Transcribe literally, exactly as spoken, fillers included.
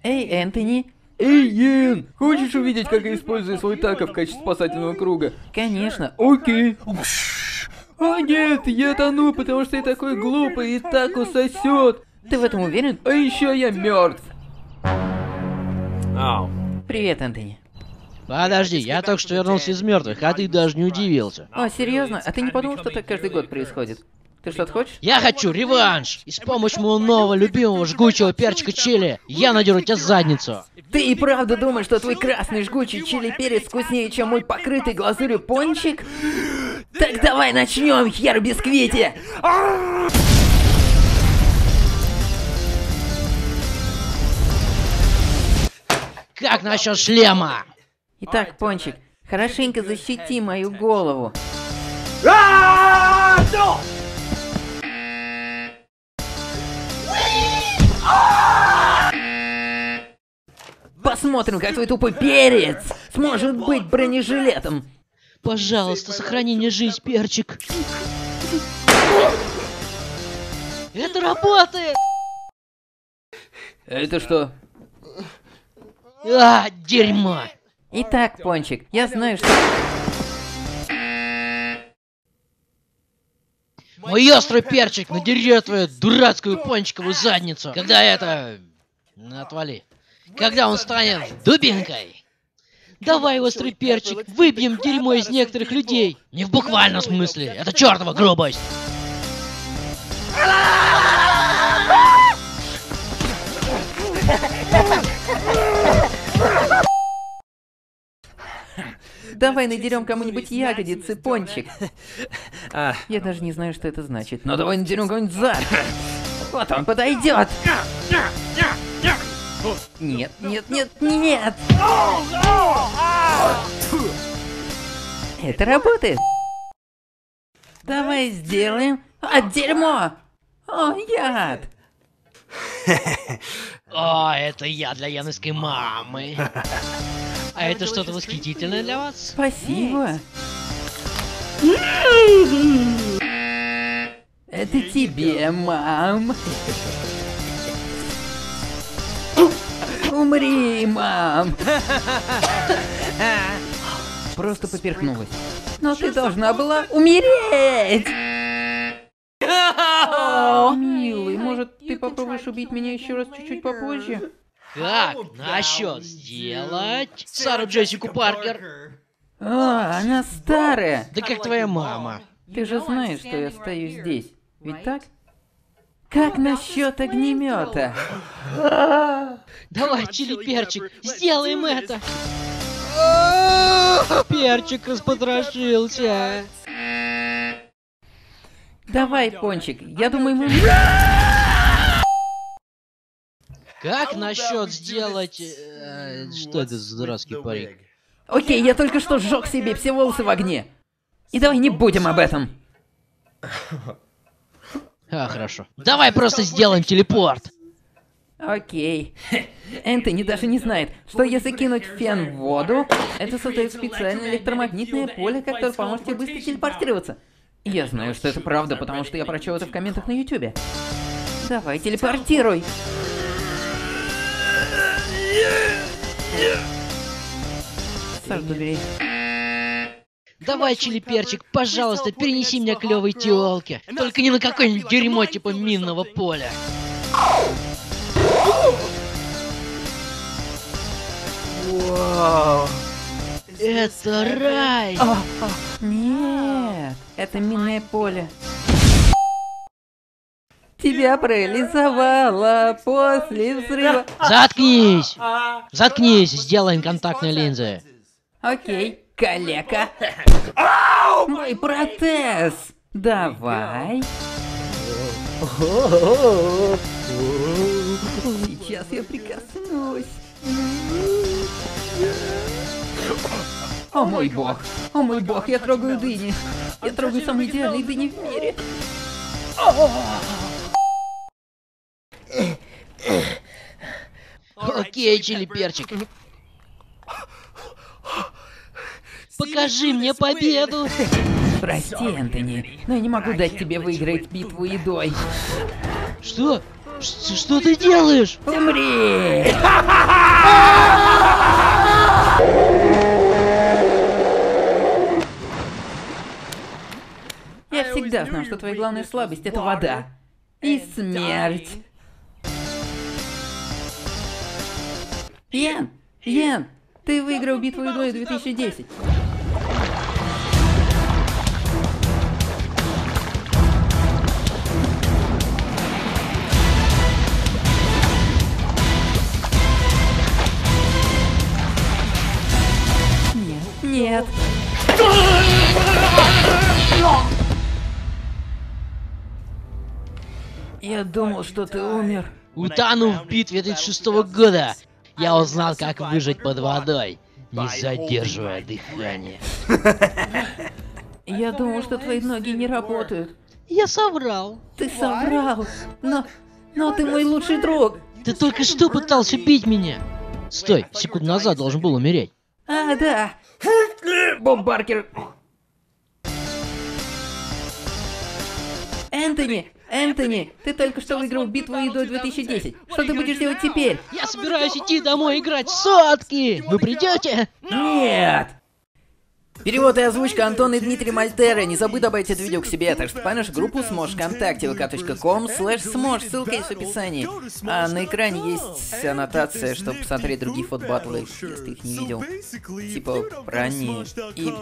Эй, Энтони. Эй, Йен, хочешь увидеть, как я использую свой тако в качестве спасательного круга? Конечно. Окей. О нет, я тону, потому что я такой глупый и тако сосет. Ты в этом уверен? А еще я мертв. Привет, Энтони. Подожди, я только что вернулся из мертвых, а ты даже не удивился. О, серьезно? А ты не подумал, что так каждый год происходит? Ты что-то хочешь? Я хочу реванш! И с помощью моего нового любимого жгучего перчика чили я надеру тебе задницу. Ты и правда думаешь, что твой красный жгучий чили перец вкуснее, чем мой покрытый глазурью пончик? Так давай начнем, хер бисквити! Как насчет шлема? Итак, Пончик, хорошенько защити мою голову. Посмотрим, как твой тупой перец сможет быть бронежилетом. Пожалуйста, сохрани мне жизнь, перчик. Это работает! Это что? А, дерьмо! Итак, Пончик, я знаю, что... Мой острый перчик надерет твою дурацкую пончиковую задницу. Когда это... Отвали. Когда он станет дубинкой. Давай, острый перчик, выбьем дерьмо из некоторых людей. Не в буквальном смысле, это чертова грубость. Давай надерем кому-нибудь ягодицы, Пончик. Я даже не знаю, что это значит. Но давай надерем кому-нибудь зад. Вот он подойдет. Нет, нет, нет, нет. Это работает. Давай сделаем... А, дерьмо! О, яд! О, это я для янской мамы. А это что-то восхитительное для вас? Спасибо. Это тебе, мам. Умри, мам. Просто поперхнулась. Но ты должна была умереть. О, милый, может, ты попробуешь убить меня еще раз чуть-чуть попозже? Как насчет сделать Сару Джессику Паркер? А, она старая. Да как твоя мама. Ты же знаешь, что я стою здесь. Ведь так? Как насчет огнемета? Давай, чили перчик, сделаем это. Перчик распотрошился. Давай, Пончик, я думаю, мы... Как насчет сделать... Э, что это за дурацкий парик? Окей, я только что сжег себе все волосы в огне. И давай не будем об этом. А, хорошо. Давай просто сделаем телепорт. Окей. Энтони даже не знает, что если кинуть фен в воду, это создает специальное электромагнитное поле, которое поможет тебе быстро телепортироваться. Я знаю, что это правда, потому что я прочел это в комментах на ютубе. Давай, телепортируй. Саш, добери. Давай, чили перчик, пожалуйста, перенеси меня к клевой тёлке. Только не на какое-нибудь дерьмо типа минного поля. Вау. Это рай. А, а, нет, это минное поле. Тебя парализовало после взрыва. Заткнись! Заткнись, сделаем контактные линзы. Окей, калека. Мой протез. Давай. Сейчас я прикоснусь. О мой бог, о мой бог, я трогаю дыни. Я трогаю самые идеальные дыни в мире. Окей, чили перчик. Покажи мне победу. Прости, Энтони, но я не могу дать тебе выиграть битву едой. Что? Ш- Что ты делаешь? Умри! твоя главная слабость — это вода. И смерть. Ян! Ян! Ты выиграл битву Идоя две тысячи десять. Нет, нет. Я думал, что ты умер. Утонув в битве тридцать шестого года, я узнал, как выжить под водой, не задерживая дыхание. Я думал, что твои ноги не работают. Я соврал. Ты соврал. Но... но ты мой лучший друг. Ты только что пытался бить меня. Стой, секунду назад должен был умереть. А, да. Боб Баркер. Энтони, Энтони, ты только что выиграл битву Идо две тысячи десять. Что ты будешь делать теперь? Я собираюсь идти домой играть в сотки. Вы придете? Нет. Перевод и озвучка Антон и Дмитрий Мальтера. Не забудь добавить это видео к себе, так что по нашу группу Smosh ВКонтакте, вэ ка точка ком слэш смош, ссылка есть в описании. А на экране есть аннотация, чтобы посмотреть другие фотбатлы, если ты их не видел. Типа ранние. И